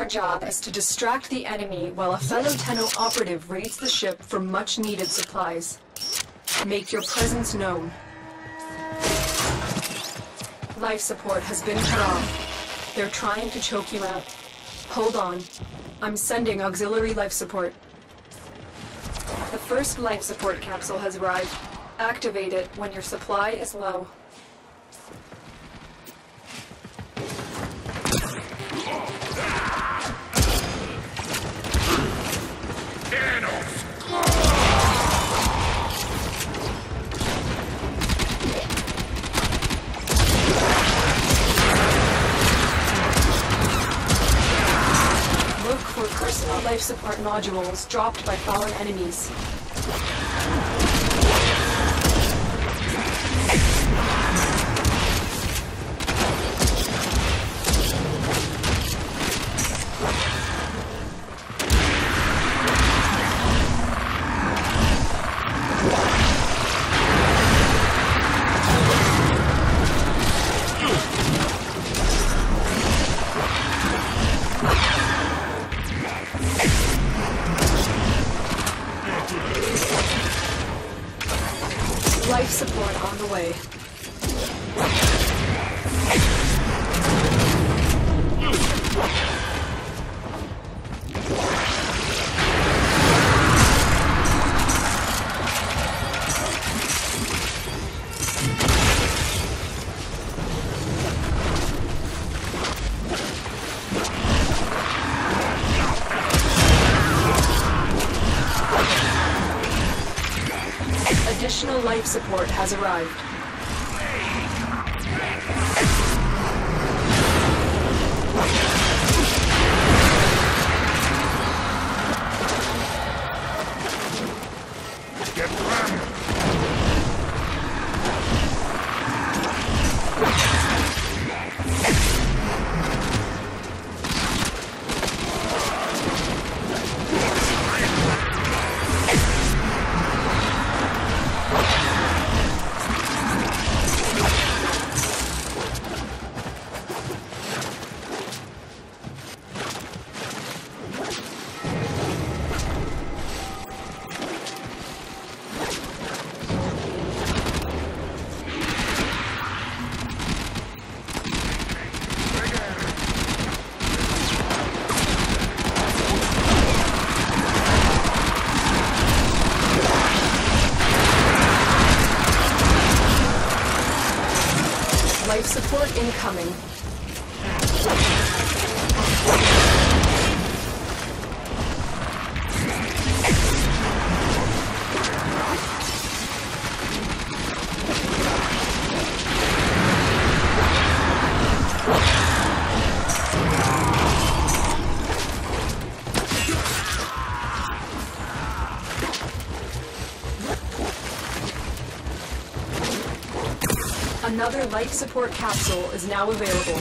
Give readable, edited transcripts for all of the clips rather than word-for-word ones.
Our job is to distract the enemy while a fellow Tenno operative raids the ship for much-needed supplies. Make your presence known. Life support has been cut off. They're trying to choke you out. Hold on. I'm sending auxiliary life support. The first life support capsule has arrived. Activate it when your supply is low. Look for personal life support modules dropped by fallen enemies. Life support on the way. Additional life support has arrived. Get rammed! Life support incoming. Another life support capsule is now available.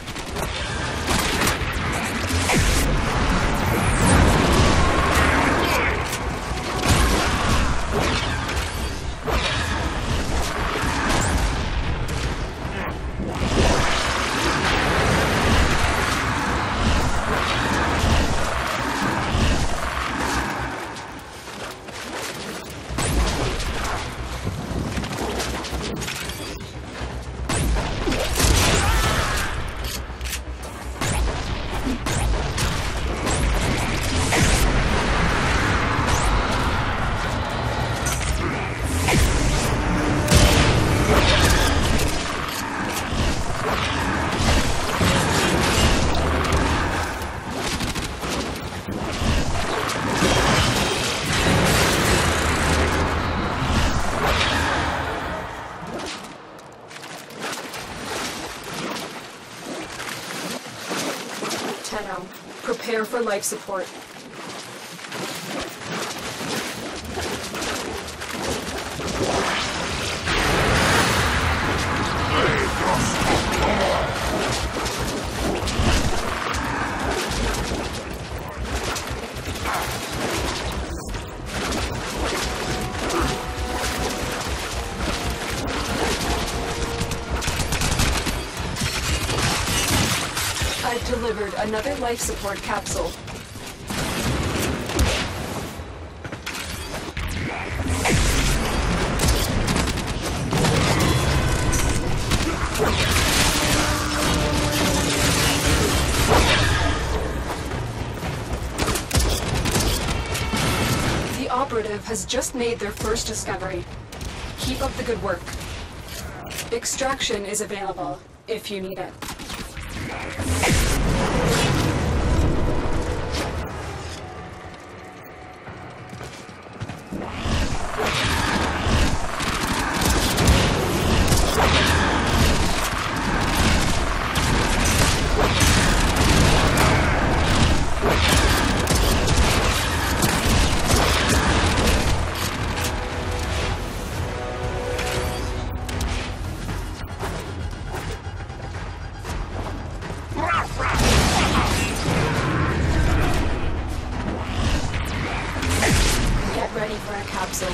Tenno, prepare for life support. I've delivered another life support capsule. The operative has just made their first discovery. Keep up the good work. Extraction is available, if you need it. Ready for a capsule.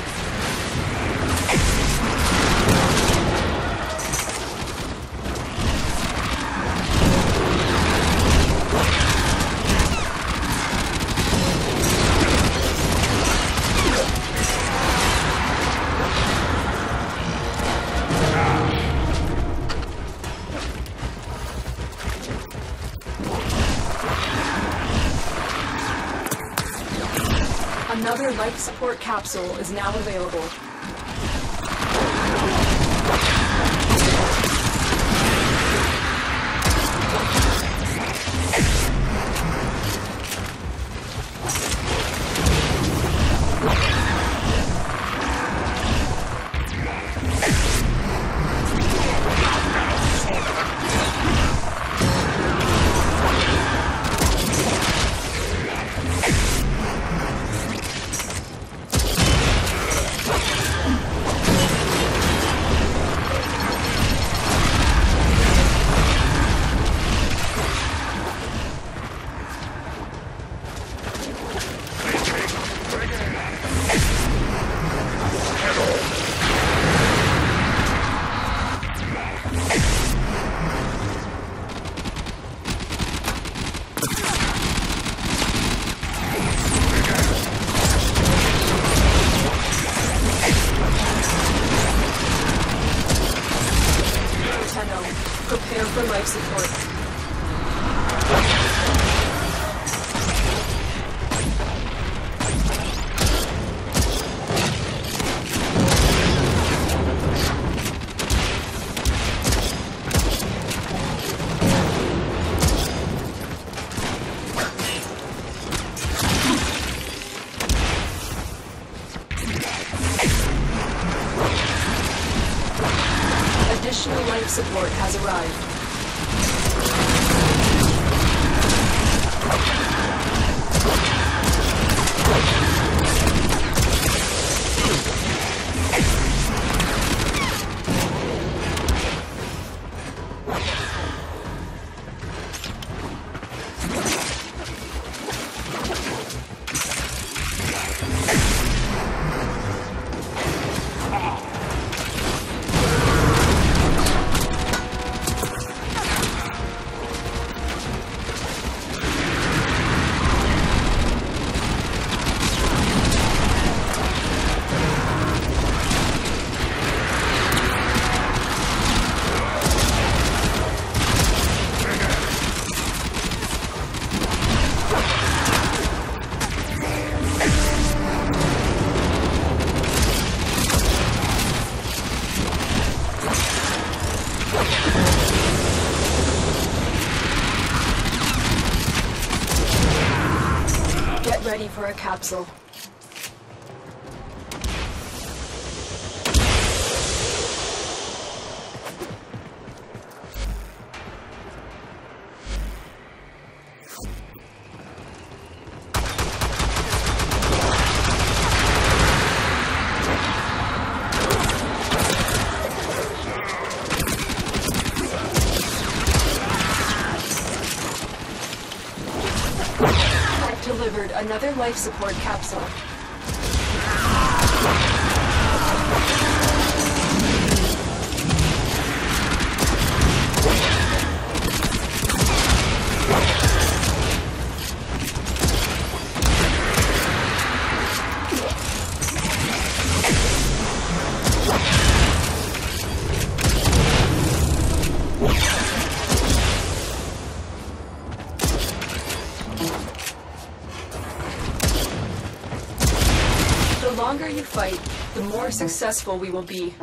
Another life support capsule is now available. Prepare for life support. Additional life support has arrived. Ready for a capsule. Delivered another life support capsule. longer you fight, the more successful we will be.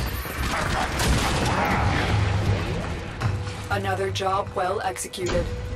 Another job well executed.